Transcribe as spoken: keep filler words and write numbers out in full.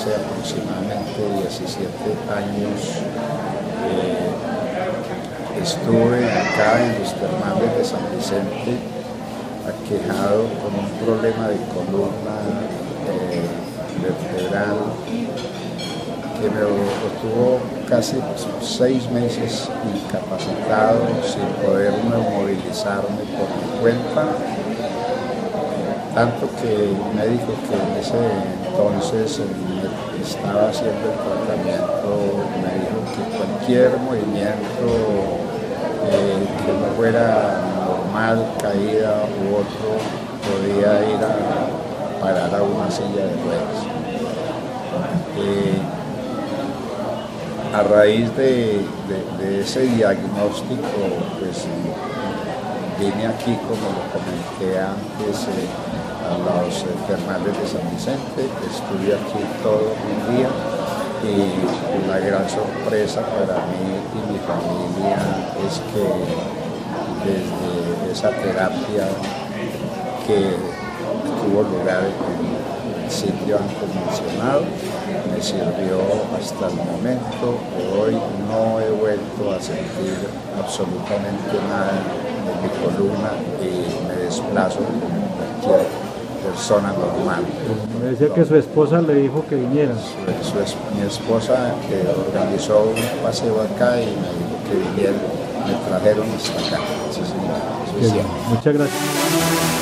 hace aproximadamente diecisiete años eh, estuve acá en los termales de San Vicente aquejado con un problema de columna eh, vertebral que me tuvo casi seis meses incapacitado, sin poder movilizarme por mi cuenta, tanto que el médico que en ese entonces me estaba haciendo el tratamiento me dijo que cualquier movimiento eh, que no fuera normal, caída u otro, podía ir a parar a una silla de ruedas. Eh, A raíz de, de, de ese diagnóstico, pues vine aquí, como lo comenté antes, eh, a los eh, termales de San Vicente. Estuve aquí todo un día y la gran sorpresa para mí y mi familia es que desde esa terapia que tuvo lugar en el sitio antes mencionado, me sirvió hasta el momento. Hoy no he vuelto a sentir absolutamente nada de mi columna y me desplazo como cualquier persona normal. Me decía que su esposa le dijo que viniera. Su, su, mi esposa que organizó un paseo acá y me dijo que viniera, me trajeron hasta acá. Sí, señor. Muchas gracias.